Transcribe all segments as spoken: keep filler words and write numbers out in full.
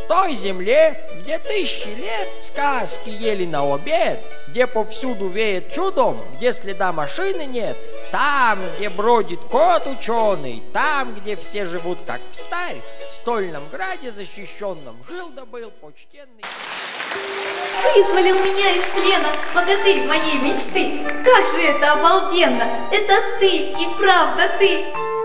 той земле, где тысячи лет сказки ели на обед, где повсюду веет чудом, где следа машины нет, там, где бродит кот ученый, там, где все живут как в старь, в стольном граде защищенном жил да был почтенный... Вызволил меня из плена, богатырь моей мечты. Как же это обалденно! Это ты и правда ты!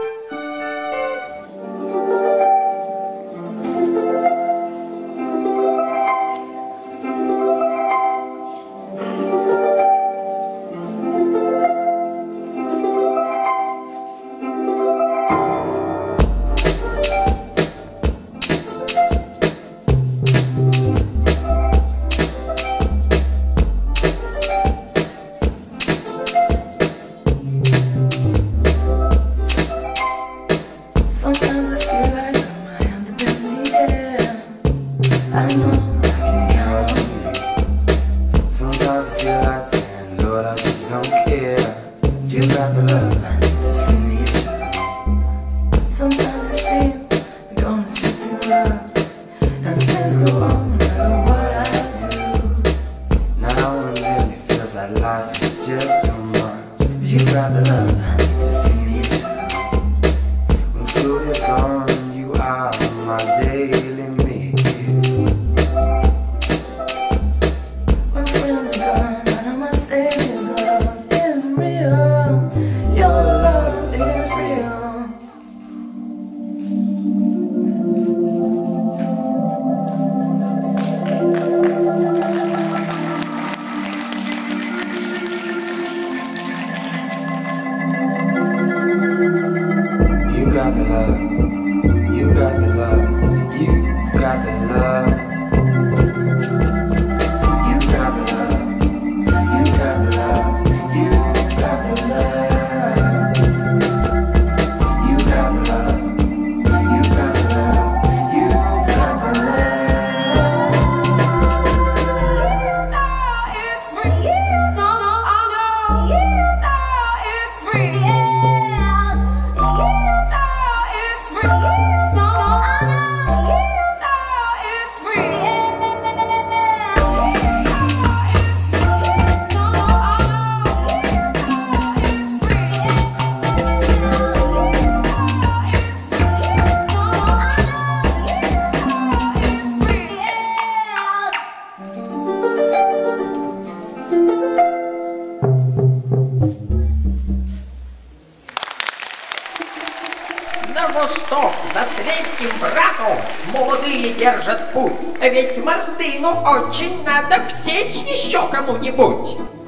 На восток, за средним братом, молодые держат путь. Ведь мартыну очень надо всечь еще кому-нибудь.